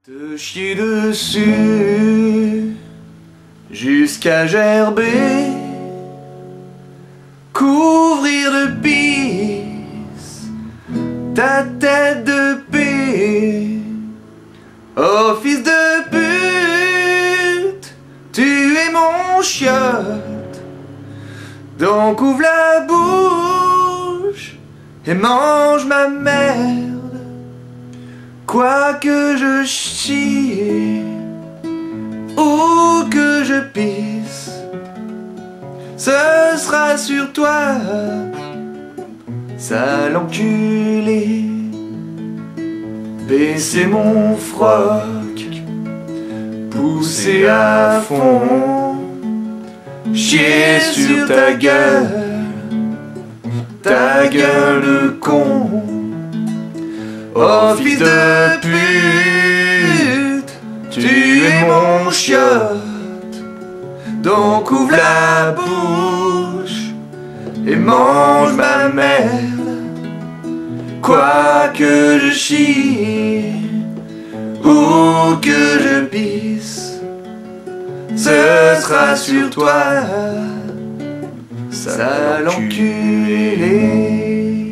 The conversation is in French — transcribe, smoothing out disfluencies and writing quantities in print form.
Te chier dessus jusqu'à gerber, couvrir de pisse ta tête de paix. Oh fils de pute, tu es mon chiotte, donc ouvre la bouche et mange ma merde. Quoi que je chie ou que je pisse, ce sera sur toi, sale enculé. Baisser mon froc, pousser à fond, chier sur ta gueule de con. Oh fils de pute, tu es mon chiotte, donc ouvre la bouche et mange ma merde. Quoi que je chie ou que je pisse, ce sera sur toi, sale enculé.